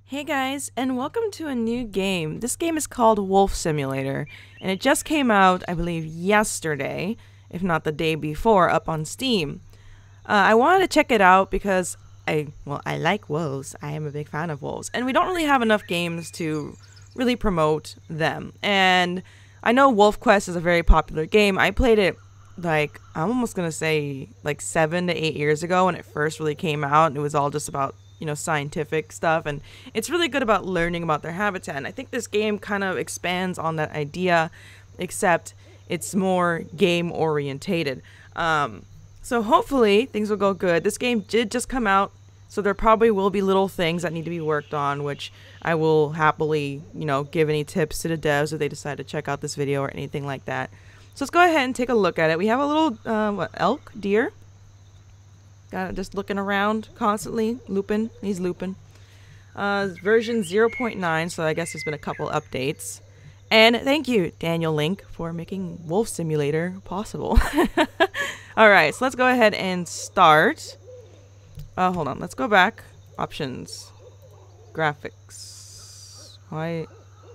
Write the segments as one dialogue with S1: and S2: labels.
S1: Hey guys, and welcome to a new game. This game is called Wolf Simulator, and it just came out, I believe, yesterday, if not the day before, up on Steam. I wanted to check it out because I like wolves. I am a big fan of wolves, and we don't really have enough games to really promote them. And I know Wolf Quest is a very popular game. I played it I'm almost gonna say 7 to 8 years ago when it first really came out, and it was all just about scientific stuff, and it's really good about learning about their habitat. And I think this game kind of expands on that idea, except it's more game orientated. So hopefully things will go good. This game did just come out, so there probably will be little things that need to be worked on, which I will happily, give any tips to the devs if they decide to check out this video or anything like that. So let's go ahead and take a look at it. We have a little, elk? Deer? Got it, just looking around constantly, looping. He's looping. Version 0.9, so I guess there's been a couple updates. And thank you, Daniel Link, for making Wolf Simulator possible. Alright, so let's go ahead and start. Hold on, let's go back. Options. Graphics. Hi.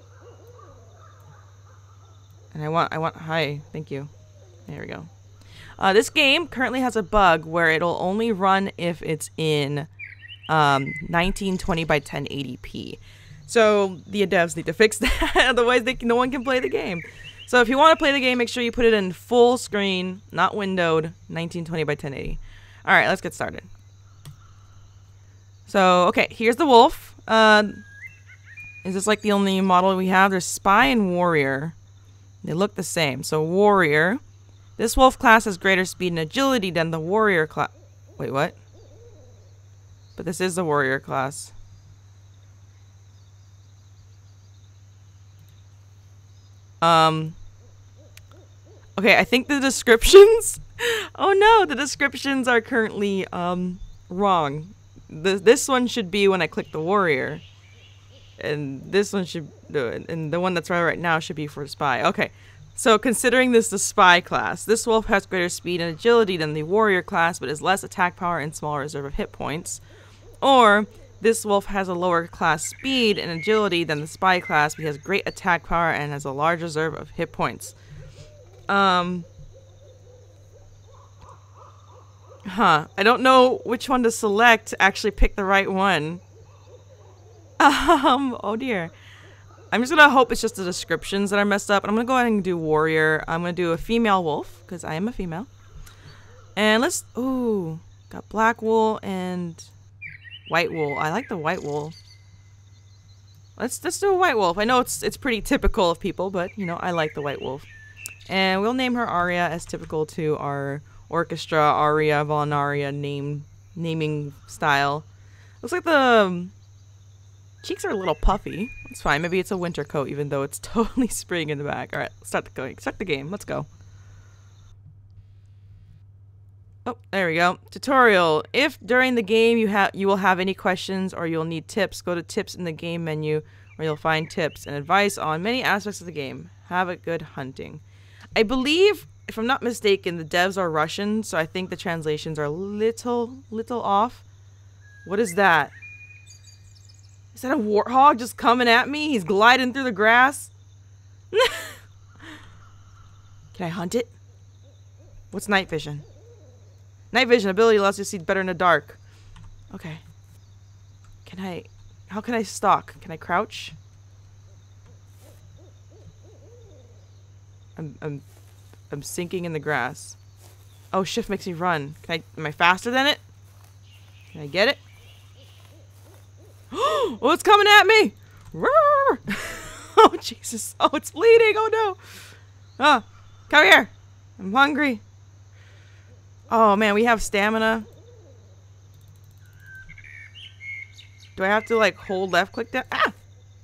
S1: And I want, hi, thank you. There we go. This game currently has a bug where it'll only run if it's in 1920 by 1080p. So the devs need to fix that, otherwise no one can play the game. So if you want to play the game, make sure you put it in full screen, not windowed, 1920 by 1080. Alright, let's get started. So, okay, here's the wolf. Is this like the only model we have? There's Spy and Warrior. They look the same. So Warrior. This wolf class has greater speed and agility than the warrior class. Wait, what? But this is the warrior class. Okay, I think the descriptions... Oh no, the descriptions are currently, wrong. This one should be when I click the warrior. And this one should... And the one that's right now should be for spy. Okay. So, considering this the spy class, this wolf has greater speed and agility than the warrior class, but has less attack power and smaller reserve of hit points. Or, this wolf has a lower class speed and agility than the spy class, but has great attack power and has a large reserve of hit points. I don't know which one to select to actually pick the right one. Oh dear. I'm just gonna hope it's just the descriptions that are messed up. I'm gonna go ahead and do warrior. I'm gonna do a female wolf because I am a female. And let's got black wool and white wool. I like the white wool. Let's do a white wolf. I know it's pretty typical of people, but I like the white wolf. And we'll name her Aria as typical to our orchestra aria Violinaria naming style. Looks like the cheeks are a little puffy. It's fine. Maybe it's a winter coat, even though it's totally spring in the back. Alright, start the game. Let's go. Oh, there we go. Tutorial. If during the game you will have any questions or you'll need tips, go to tips in the game menu where you'll find tips and advice on many aspects of the game. Have a good hunting. I believe, if I'm not mistaken, the devs are Russian, so I think the translations are little off. What is that? Is that a warthog just coming at me? He's gliding through the grass. Can I hunt it? What's night vision? Night vision ability allows you to see better in the dark. Okay. How can I stalk? Can I crouch? I'm sinking in the grass. Oh, shift makes me run. Am I faster than it? Can I get it? Oh, it's coming at me! Oh, Jesus. Oh, it's bleeding. Oh, no. Oh, come here. I'm hungry. Oh, man, we have stamina. Do I have to, hold left click down? Ah!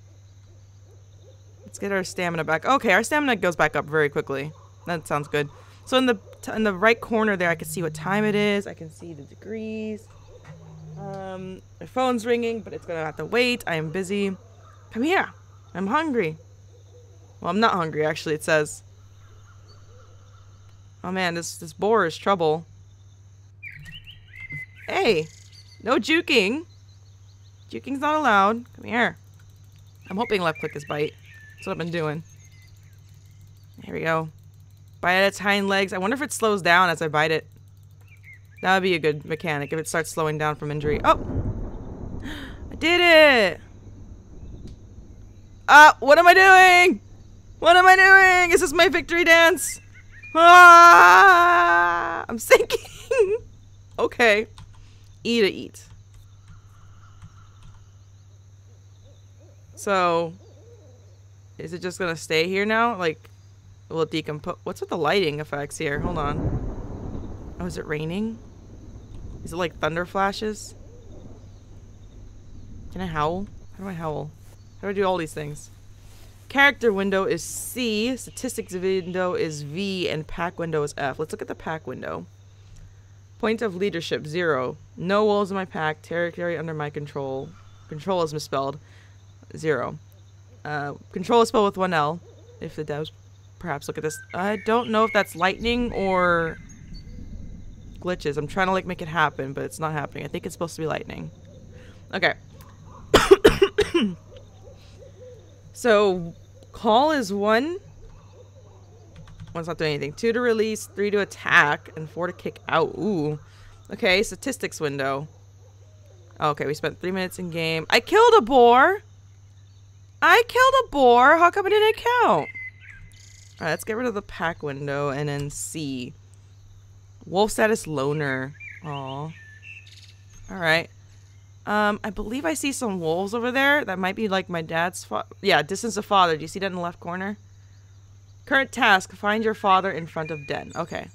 S1: Let's get our stamina back. Okay, our stamina goes back up very quickly. That sounds good. So in the right corner there, I can see what time it is. I can see the degrees. My phone's ringing, but it's gonna have to wait. I am busy. Come here. I'm hungry. Well, I'm not hungry, actually, it says. Oh man, this boar is trouble. Hey, no juking. Juking's not allowed. Come here. I'm hoping left click is bite. That's what I've been doing. Here we go. Bite at its hind legs. I wonder if it slows down as I bite it. That would be a good mechanic if it starts slowing down from injury. Oh! I did it! What am I doing? What am I doing? Is this my victory dance? Ah! I'm sinking! Okay. Eat. So, is it just gonna stay here now? Like, will it decompose? What's with the lighting effects here? Hold on. Oh, is it raining? Is it like thunder flashes? Can I howl? How do I howl? How do I do all these things? Character window is C, statistics window is V, and pack window is F. Let's look at the pack window. Point of leadership, 0. No wolves in my pack. Territory under my control. Control is misspelled. 0. Control is spelled with 1 L. If the devs perhaps look at this. I don't know if that's lightning or glitches. I'm trying to like make it happen, but it's not happening. I think it's supposed to be lightning. Okay. So, call is 1. 1's not doing anything. 2 to release, 3 to attack, and 4 to kick out. Ooh. Okay, statistics window. Okay, we spent 3 minutes in game. I killed a boar! I killed a boar! How come it didn't count? Alright, let's get rid of the pack window and then C. Wolf status loner. Aw. Alright. I believe I see some wolves over there. That might be like my dad's yeah, distance of father. Do you see that in the left corner? Current task, find your father in front of den. Okay.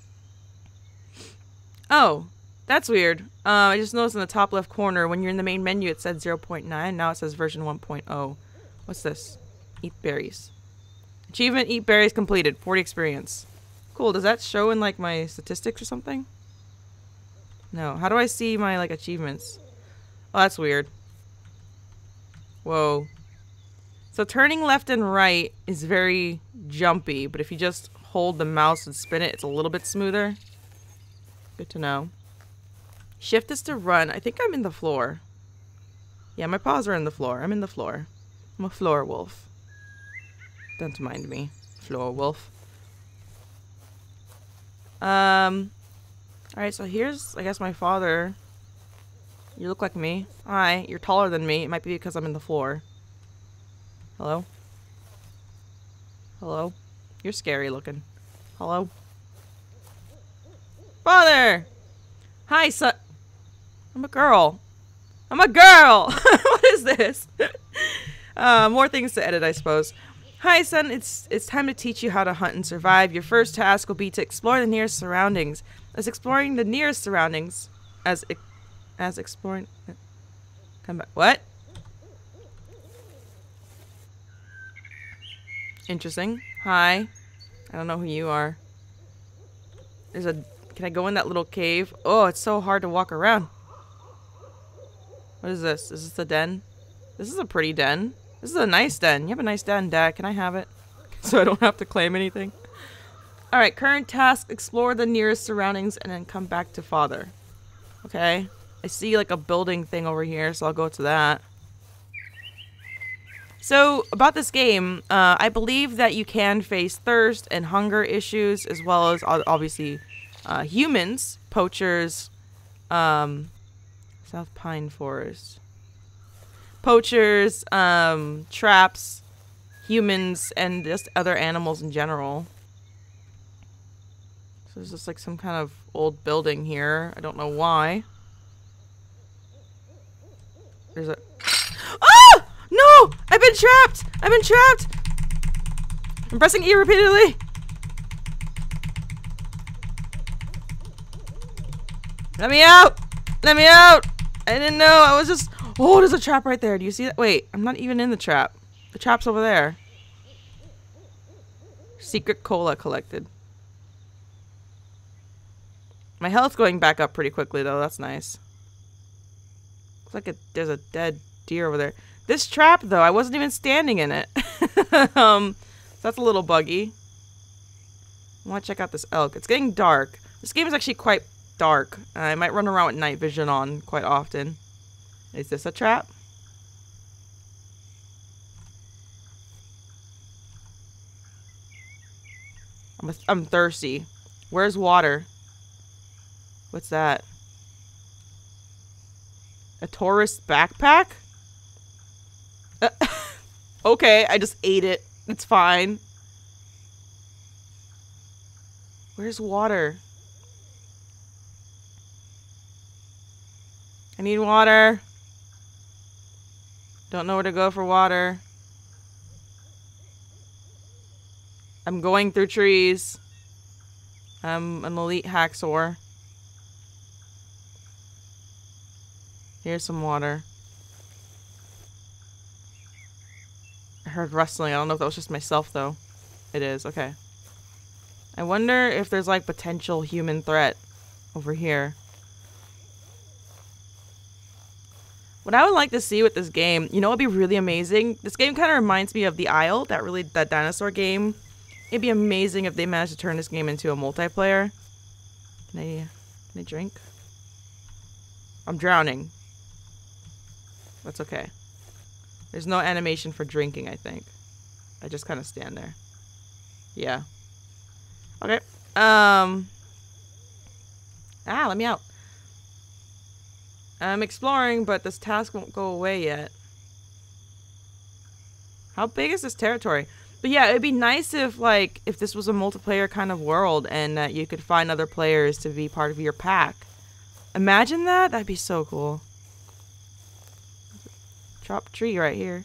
S1: Oh, that's weird. I just noticed in the top left corner, when you're in the main menu, it said 0.9. Now it says version 1.0. What's this? Eat berries. Achievement, eat berries completed. 40 experience. Cool, does that show in like my statistics or something? No. How do I see my like achievements? Oh, that's weird. Whoa. So turning left and right is very jumpy, but if you just hold the mouse and spin it, it's a little bit smoother. Good to know. Shift is to run. I think I'm in the floor. Yeah, my paws are in the floor. I'm in the floor. I'm a floor wolf. Don't mind me, floor wolf. Alright, so here's, I guess, my father. You look like me. Hi, you're taller than me. It might be because I'm in the floor. Hello? Hello? You're scary looking. Hello? Father! Hi, son. I'm a girl. I'm a girl! What is this? More things to edit, I suppose. Hi, son. It's time to teach you how to hunt and survive. Your first task will be to explore the nearest surroundings. As exploring the nearest surroundings, as exploring. Come back. What? Interesting. Hi. I don't know who you are. There's a. Can I go in that little cave? Oh, it's so hard to walk around. What is this? Is this a den? This is a pretty den. This is a nice den. You have a nice den, Dad. Can I have it? So I don't have to claim anything. Alright, current task. Explore the nearest surroundings and then come back to father. Okay. I see like a building thing over here, so I'll go to that. So, about this game, I believe that you can face thirst and hunger issues, as well as, obviously, humans, poachers, South Pine Forest. Poachers, traps, humans, and just other animals in general. So there's just like some kind of old building here. I don't know why. There's a... Ah! No! I've been trapped! I've been trapped! I'm pressing E repeatedly. Let me out! Let me out! I didn't know. I was just... Oh, there's a trap right there. Do you see that? Wait, I'm not even in the trap. The trap's over there. Secret cola collected. My health's going back up pretty quickly, though. That's nice. Looks like there's a dead deer over there. This trap, though, I wasn't even standing in it. So that's a little buggy. I want to check out this elk. It's getting dark. This game is actually quite dark. I might run around with night vision on quite often. Is this a trap? I'm thirsty. Where's water? What's that? A tourist backpack? Okay, I just ate it. It's fine. Where's water? I need water. Don't know where to go for water. I'm going through trees. I'm an elite hacksaw. Here's some water. I heard rustling. I don't know if that was just myself, though. It is. Okay. I wonder if there's, like, potential human threat over here. What I would like to see with this game, you know what would be really amazing? This game kind of reminds me of The Isle, that dinosaur game. It'd be amazing if they managed to turn this game into a multiplayer. Can I drink? I'm drowning. That's okay. There's no animation for drinking, I think. I just kind of stand there. Yeah. Okay. Let me out. I'm exploring, but this task won't go away yet. How big is this territory? But yeah, it'd be nice if, like, if this was a multiplayer kind of world and that you could find other players to be part of your pack. Imagine that? That'd be so cool. Chopped tree right here.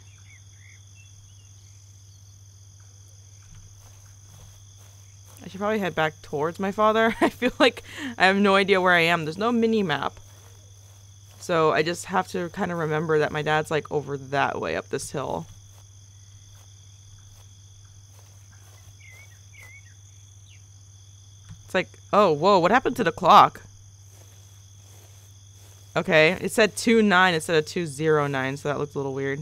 S1: I should probably head back towards my father. I feel like I have no idea where I am. There's no mini-map. So I just have to kind of remember that my dad's like over that way up this hill. It's like, oh, whoa, what happened to the clock? Okay, it said 2-9 instead of 2-0-9, so that looks a little weird.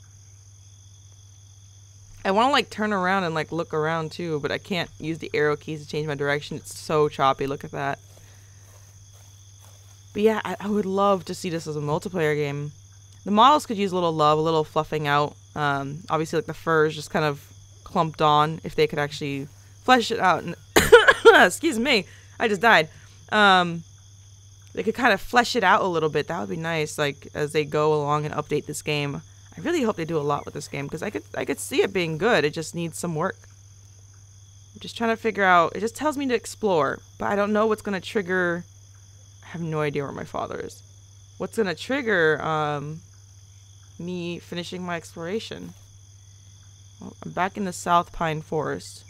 S1: I want to like turn around and like look around too, but I can't use the arrow keys to change my direction. It's so choppy, look at that. But yeah, I would love to see this as a multiplayer game. The models could use a little love, a little fluffing out. Obviously, like the fur is just kind of clumped on. If they could actually flesh it out. And excuse me, I just died. They could kind of flesh it out a little bit. That would be nice. Like as they go along and update this game. I really hope they do a lot with this game because I could see it being good. It just needs some work. I'm just trying to figure out. It just tells me to explore, but I don't know what's gonna trigger. I have no idea where my father is. What's gonna trigger me finishing my exploration? Well, I'm back in the South Pine Forest.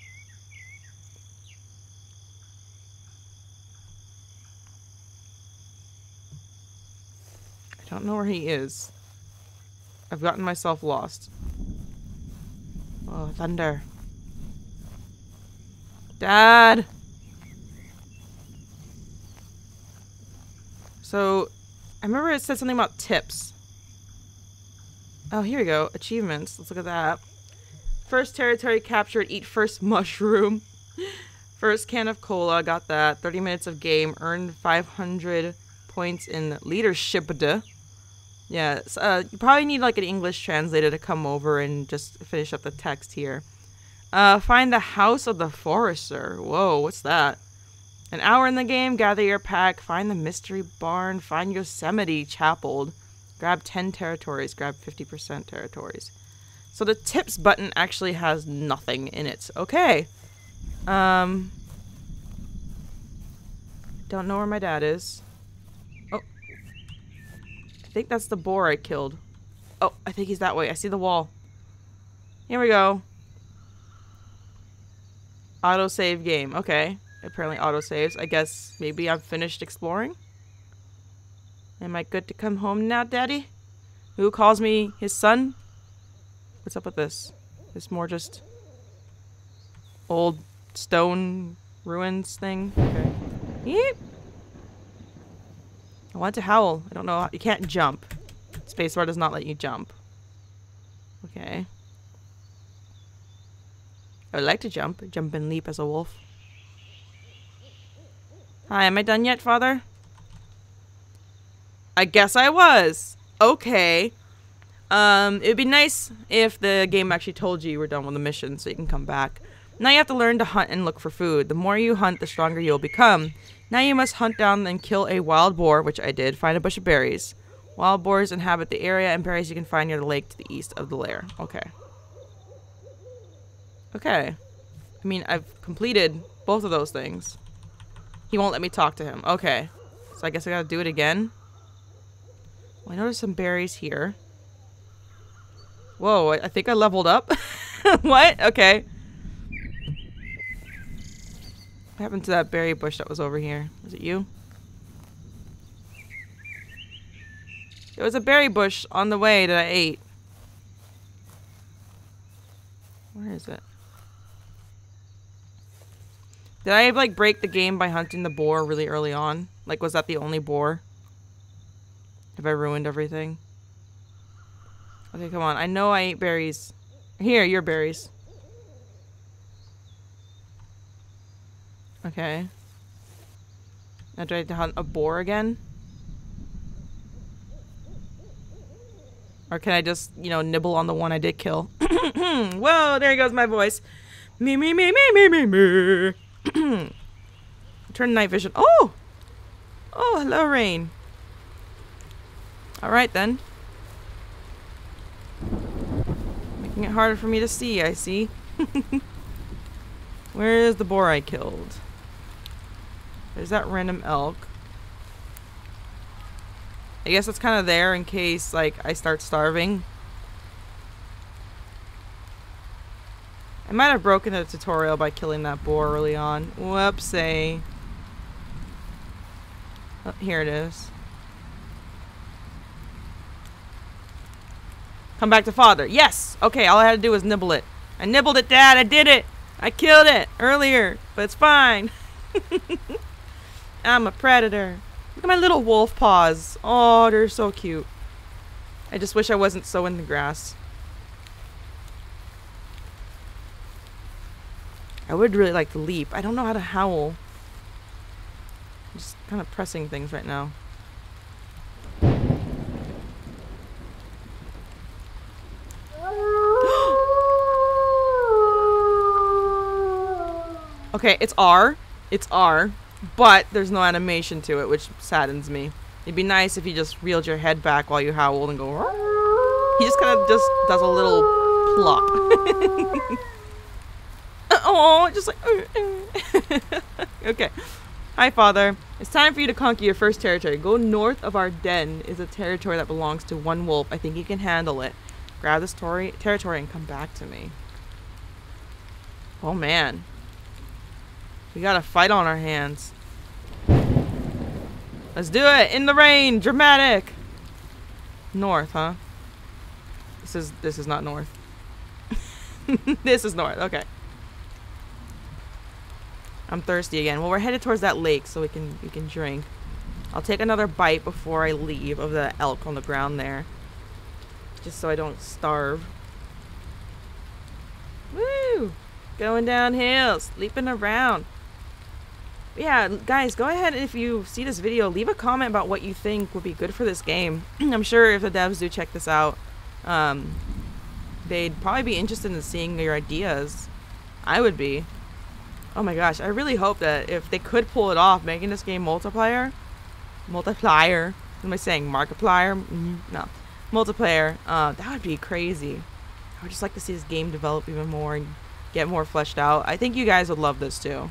S1: I don't know where he is. I've gotten myself lost. Oh, thunder. Dad! So, I remember it said something about tips. Oh, here we go. Achievements. Let's look at that. First territory captured. Eat first mushroom. First can of cola. Got that. 30 minutes of game. Earned 500 points in leadership. Yeah. You probably need like an English translator to come over and just finish up the text here. Find the house of the forester. Whoa, what's that? An hour in the game, gather your pack, find the mystery barn, find Yosemite Chapel, grab 10 territories, grab 50% territories. So the tips button actually has nothing in it. Okay. Don't know where my dad is. Oh. I think that's the boar I killed. Oh, I think he's that way. I see the wall. Here we go. Autosave game. Okay. Apparently autosaves. I guess maybe I'm finished exploring. Am I good to come home now, Daddy? Who calls me his son? What's up with this? It's more just old stone ruins thing. Okay. Yeep. I want to howl. I don't know. You can't jump. Spacebar does not let you jump. Okay. I would like to jump. Jump and leap as a wolf. Hi, am I done yet, Father? I guess I was. Okay. It'd be nice if the game actually told you were done with the mission so you can come back. Now you have to learn to hunt and look for food. The more you hunt, the stronger you'll become. Now you must hunt down and kill a wild boar, which I did. Find a bush of berries. Wild boars inhabit the area, and berries you can find near the lake to the east of the lair. Okay. Okay. I mean, I've completed both of those things. He won't let me talk to him. Okay. So I guess I gotta do it again. Well, I noticed some berries here. Whoa, I think I leveled up. What? Okay. What happened to that berry bush that was over here? Was it you? There was a berry bush on the way that I ate. Where is it? Did I, like, break the game by hunting the boar really early on? Like, was that the only boar? Have I ruined everything? Okay, come on. I know I ate berries. Here, your berries. Okay. Now do I have to hunt a boar again? Or can I just, you know, nibble on the one I did kill? Whoa, there goes my voice. Me, me, me, me, me, me, me. Turn night vision. Oh! Oh, hello, rain. Alright, then. Making it harder for me to see, I see. Where is the boar I killed? There's that random elk. I guess it's kind of there in case, like, I start starving. I might have broken the tutorial by killing that boar early on. Whoopsie. Oh, here it is. Come back to father. Yes! Okay, all I had to do was nibble it. I nibbled it, Dad! I did it! I killed it earlier, but it's fine. I'm a predator. Look at my little wolf paws. Oh, they're so cute. I just wish I wasn't so in the grass. I would really like to leap. I don't know how to howl. I'm just kind of pressing things right now. Okay, it's R. It's R. But there's no animation to it, which saddens me. It'd be nice if you just reeled your head back while you howled and go... He just kind of just does a little plop. Oh, just like... Okay. Hi, Father. It's time for you to conquer your first territory. Go north of our den is a territory that belongs to one wolf. I think you can handle it. Grab this territory and come back to me. Oh, man. We got a fight on our hands. Let's do it! In the rain! Dramatic! North, huh? This is not north. This is north, okay. I'm thirsty again. Well, we're headed towards that lake so we can drink. I'll take another bite before I leave of the elk on the ground there. Just so I don't starve. Woo! Going downhill, sleeping around. Yeah, guys, go ahead, if you see this video, leave a comment about what you think would be good for this game. I'm sure if the devs do check this out, they'd probably be interested in seeing your ideas. I would be. Oh my gosh, I really hope that if they could pull it off, making this game multiplayer, what am I saying, Markiplier? No, multiplayer, that would be crazy. I would just like to see this game develop even more and get more fleshed out. I think you guys would love this too.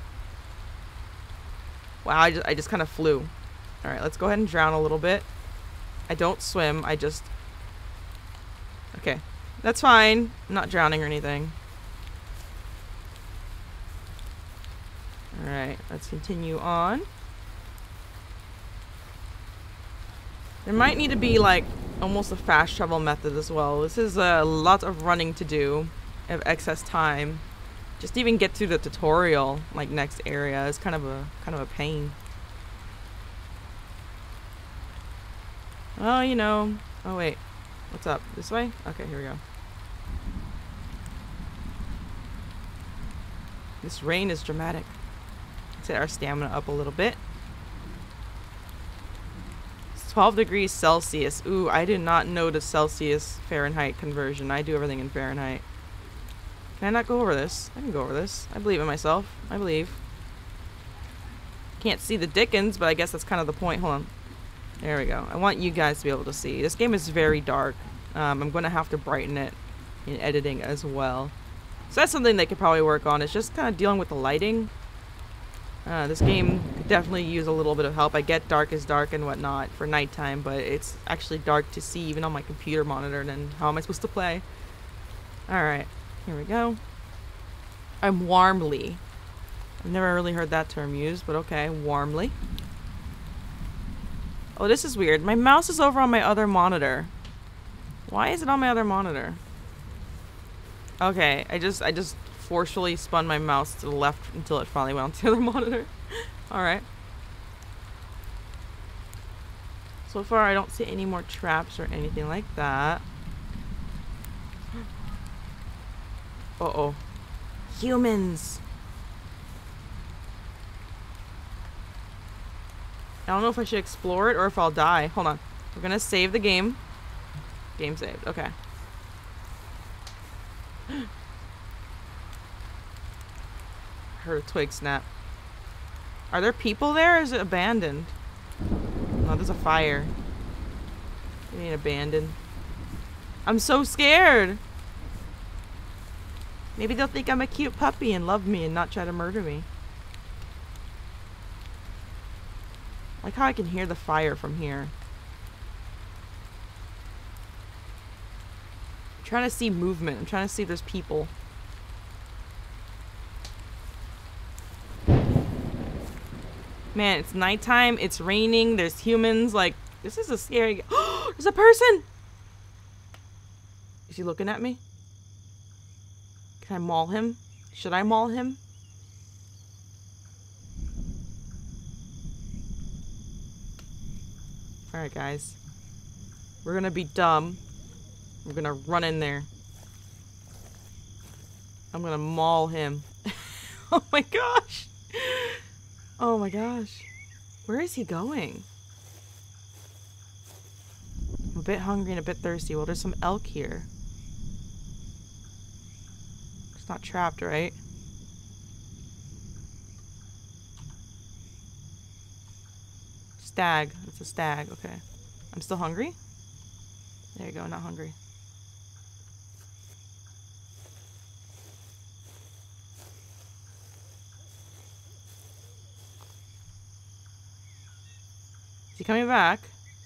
S1: Wow, I just kind of flew. Alright, let's go ahead and drown a little bit. I don't swim, I just... Okay, that's fine. I'm not drowning or anything. Alright, let's continue on. There might need to be, like, almost a fast travel method as well. This is a lot of running to do. I have excess time. Just to even get through the tutorial, like next area, is kind of a pain. Oh, you know. Oh wait, what's up? This way? Okay, here we go. This rain is dramatic. Let's get our stamina up a little bit. 12 degrees Celsius. Ooh, I do not know the Celsius Fahrenheit conversion. I do everything in Fahrenheit. Can I not go over this? I can go over this. I believe in myself. I believe. Can't see the Dickens, but I guess that's kind of the point. Hold on. There we go. I want you guys to be able to see. This game is very dark. I'm going to have to brighten it in editing as well. So that's something they could probably work on. It's just kind of dealing with the lighting. This game could definitely use a little bit of help. I get dark is dark and whatnot for nighttime, but it's actually dark to see even on my computer monitor. And then how am I supposed to play? Alright, here we go. I'm warmly. I've never really heard that term used, but okay, warmly. Oh, this is weird. My mouse is over on my other monitor. Why is it on my other monitor? Okay, I just forcefully spun my mouse to the left until it finally went onto the other monitor. Alright. So far, I don't see any more traps or anything like that. Uh-oh. Humans! I don't know if I should explore it or if I'll die. Hold on. We're gonna save the game. Game saved. Okay. Heard a twig snap. Are there people there or is it abandoned? No, there's a fire. It ain't abandoned. I'm so scared! Maybe they'll think I'm a cute puppy and love me and not try to murder me. Like how I can hear the fire from here. I'm trying to see movement. I'm trying to see if there's people. Man, it's nighttime. It's raining. There's humans. Like, this is a scary... Oh, there's a person! Is he looking at me? Can I maul him? Should I maul him? Alright, guys. We're gonna be dumb. We're gonna run in there. I'm gonna maul him. Oh my gosh! Oh my gosh. Where is he going? I'm a bit hungry and a bit thirsty. Well, there's some elk here. It's not trapped, right? Stag. It's a stag. Okay. I'm still hungry? There you go. Not hungry. Is he coming back?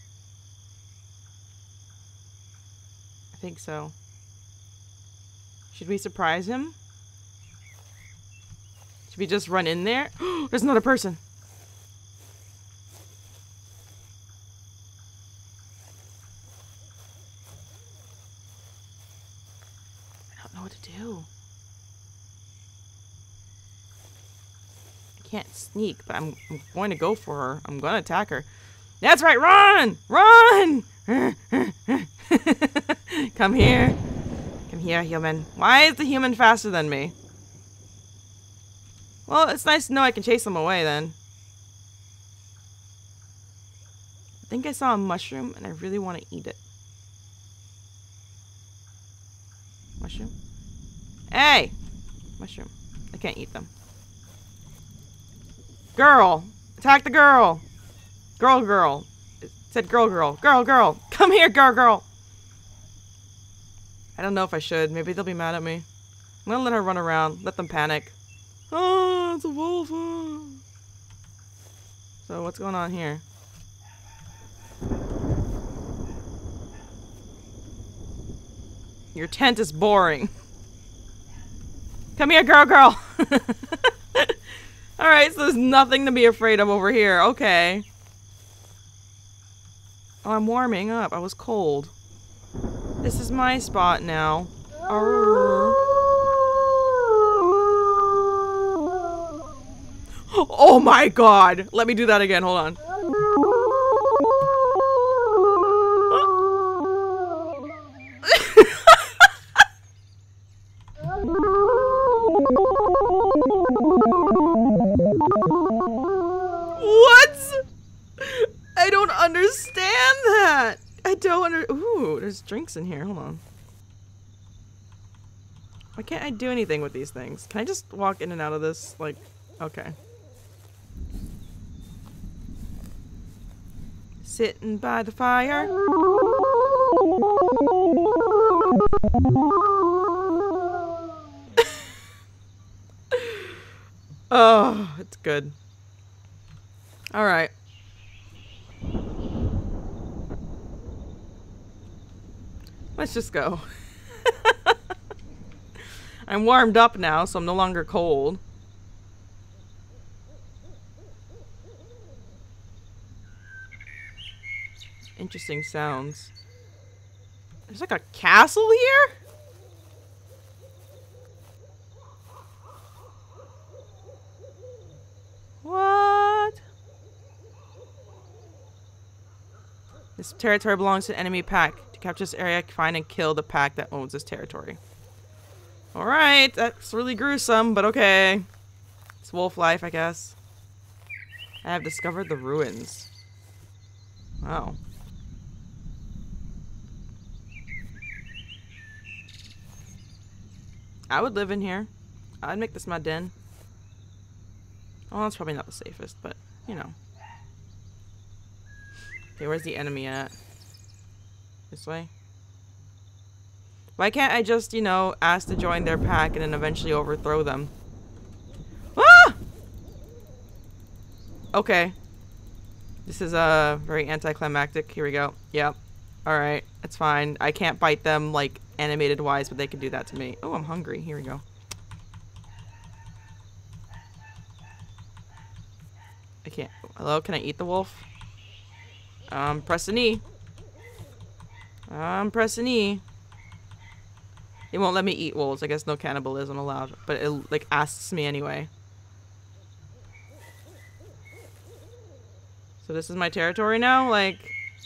S1: I think so. Should we surprise him? Should we just run in there? There's another person. I don't know what to do. I can't sneak, but I'm going to go for her. I'm going to attack her. That's right, run! Run! Come here. Come here, human. Why is the human faster than me? Well, it's nice to know I can chase them away then. I think I saw a mushroom and I really want to eat it. Mushroom? Hey! Mushroom. I can't eat them. Girl! Attack the girl! Girl, girl. It said girl, girl. Girl, girl. Come here, girl, girl. I don't know if I should. Maybe they'll be mad at me. I'm gonna let her run around. Let them panic. Oh, it's a wolf. Oh. So what's going on here? Your tent is boring. Come here, girl, girl. Alright, so there's nothing to be afraid of over here. Okay. Oh, I'm warming up. I was cold. This is my spot now. Arr. Oh my god! Let me do that again. Hold on. What? I don't understand. there's drinks in here. Hold on. Why can't I do anything with these things? Can I just walk in and out of this? Like, okay. Sitting by the fire. Oh, it's good. All right. Let's just go. I'm warmed up now, so I'm no longer cold. Interesting sounds. There's like a castle here? What? This territory belongs to an enemy pack. To capture this area, find and kill the pack that owns this territory. Alright, that's really gruesome, but okay. It's wolf life, I guess. I have discovered the ruins. Wow. I would live in here. I'd make this my den. Well, that's probably not the safest, but, you know. Okay, where's the enemy at? This way? Why can't I just, you know, ask to join their pack and then eventually overthrow them? Ah! Okay. This is very anticlimactic. Here we go. Yep. Alright. It's fine. I can't bite them, like, animated-wise, but they can do that to me. Oh, I'm hungry. Here we go. I can't. Hello? Can I eat the wolf? Press an E. Press an E. It won't let me eat wolves. I guess no cannibalism allowed. But it, like, asks me anyway. So this is my territory now? Like...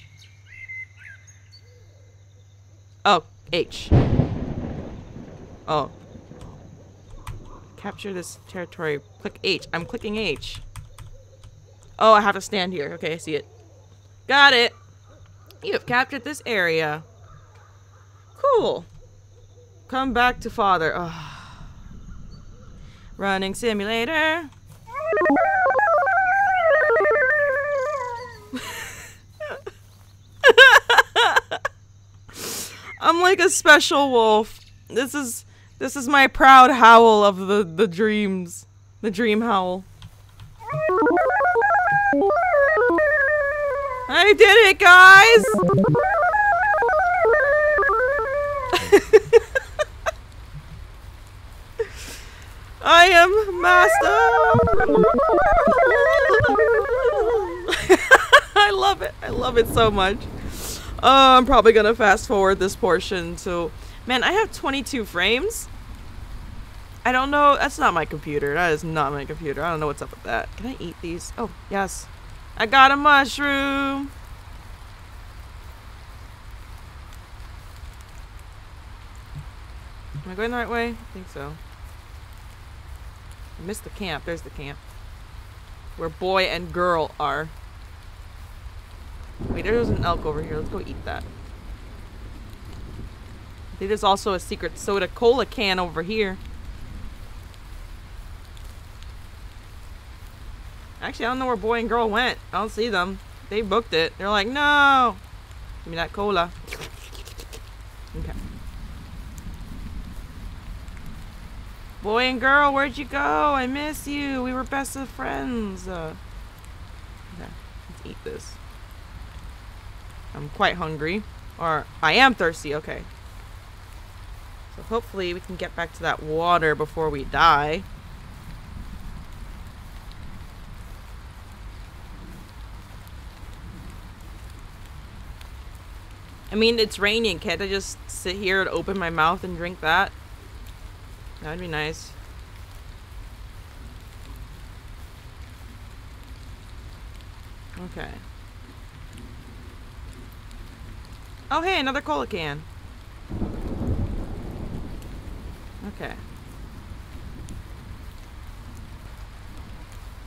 S1: Oh, H. Oh. Capture this territory. Click H. I'm clicking H. Oh, I have to stand here. Okay, I see it. Got it. You have captured this area. Cool. Come back to father. Oh. Running simulator. I'm like a special wolf. This is my proud howl of the dreams. The dream howl. I did it, guys! I am master! I love it. I love it so much. I'm probably gonna fast forward this portion to... Man, I have 22 frames? I don't know. That's not my computer. That is not my computer. I don't know what's up with that. Can I eat these? Oh, yes. I got a mushroom! Am I going the right way? I think so. I missed the camp. There's the camp. Where boy and girl are. Wait, there's an elk over here. Let's go eat that. I think there's also a secret soda cola can over here. Actually, I don't know where boy and girl went. I don't see them. They booked it. They're like, no! Give me that cola. Okay. Boy and girl, where'd you go? I miss you. We were best of friends. Okay, let's eat this. I'm quite hungry. Or, I am thirsty. Okay. So hopefully we can get back to that water before we die. I mean, it's raining. Can't I just sit here and open my mouth and drink that? That'd be nice. Okay. Oh, hey, another cola can. Okay.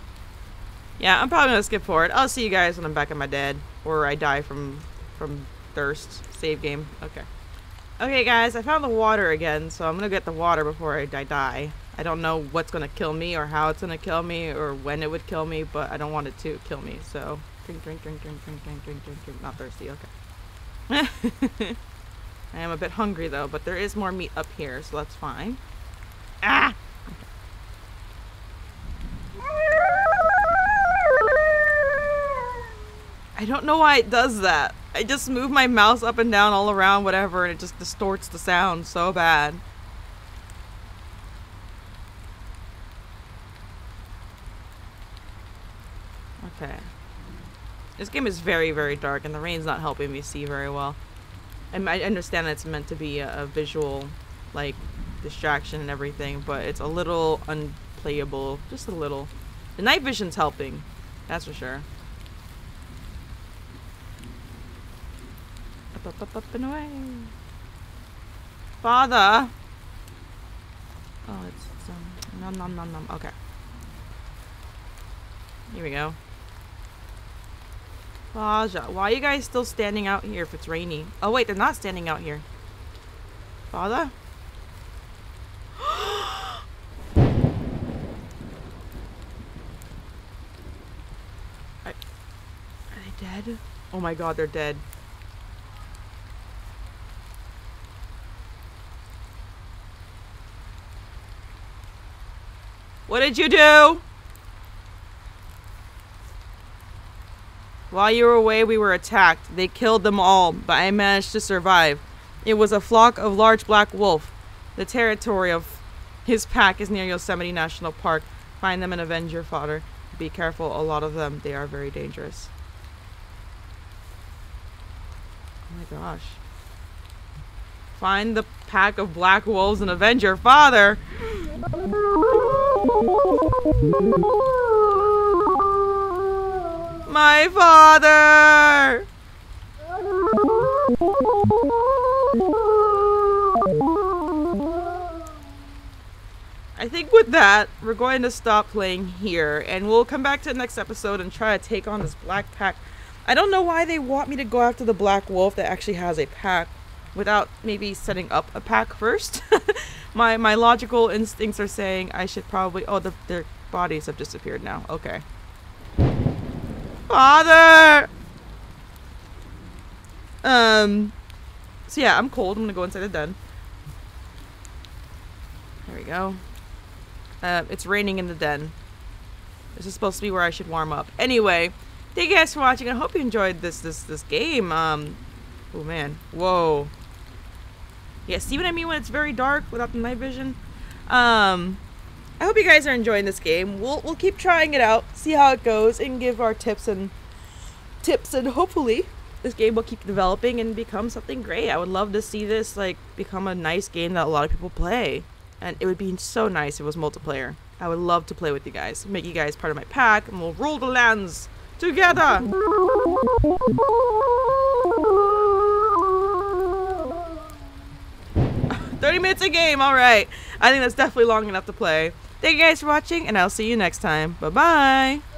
S1: Yeah, I'm probably gonna skip forward. I'll see you guys when I'm back at my dead. Or I die from thirst. Save game. Okay. Okay, guys, I found the water again, so I'm gonna get the water before I die. I don't know what's gonna kill me or how it's gonna kill me or when it would kill me, but I don't want it to kill me, so drink, drink, drink, drink, drink, drink, drink, drink, drink. Not thirsty, okay. I am a bit hungry though, but there is more meat up here, so that's fine. Ah! I don't know why it does that. I just move my mouse up and down all around whatever and it just distorts the sound so bad. Okay. This game is very, very dark and the rain's not helping me see very well. And I understand that it's meant to be a visual, like, distraction and everything, but it's a little unplayable. Just a little. The night vision's helping. That's for sure. Up, up, up, and away. Father! Oh, it's nom nom nom nom. Okay. Here we go. Faja, why are you guys still standing out here if it's rainy? Oh wait, they're not standing out here. Father? Are they dead? Oh my god, they're dead. What did you do? While you were away, we were attacked. They killed them all, but I managed to survive. It was a flock of large black wolf. The territory of his pack is near Yosemite National Park. Find them and avenge your fodder. Be careful, a lot of them. They are very dangerous. Oh my gosh. Find the pack of black wolves and avenge your father! My father! I think with that, we're going to stop playing here, and we'll come back to the next episode and try to take on this black pack. I don't know why they want me to go after the black wolf that actually has a pack without maybe setting up a pack first. My logical instincts are saying I should probably... Oh, their bodies have disappeared now. Okay. Father! So yeah, I'm cold. I'm gonna go inside the den. There we go. It's raining in the den. This is supposed to be where I should warm up. Anyway, thank you guys for watching. I hope you enjoyed this game. Oh man. Whoa. Yeah, see what I mean when it's very dark without the night vision? I hope you guys are enjoying this game. We'll keep trying it out, see how it goes, and give our tips and hopefully this game will keep developing and become something great. I would love to see this like become a nice game that a lot of people play. And it would be so nice if it was multiplayer. I would love to play with you guys. Make you guys part of my pack and we'll rule the lands together! 30 minutes a game, alright. I think that's definitely long enough to play. Thank you guys for watching, and I'll see you next time. Bye-bye!